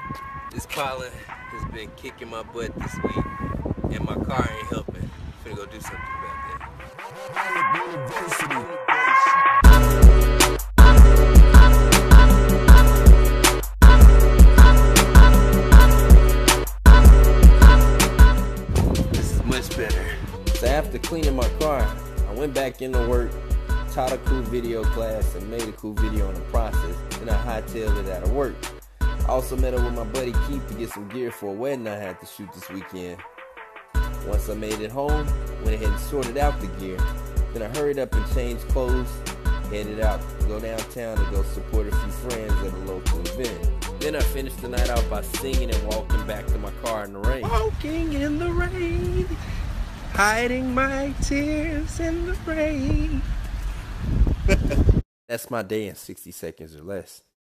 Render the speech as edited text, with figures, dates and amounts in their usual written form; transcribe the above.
This pollen has been kicking my butt this week, and my car ain't helping. Finna go do something about that. This is much better. So after cleaning my car, I went back into work, taught a cool video class, and made a cool video on the process. Then I hightailed it out of work. I also met up with my buddy Keith to get some gear for a wedding I had to shoot this weekend. Once I made it home, went ahead and sorted out the gear. Then I hurried up and changed clothes, headed out to go downtown to go support a few friends at a local event. Then I finished the night out by singing and walking back to my car in the rain. Walking in the rain, hiding my tears in the rain. That's my day in 60 seconds or less.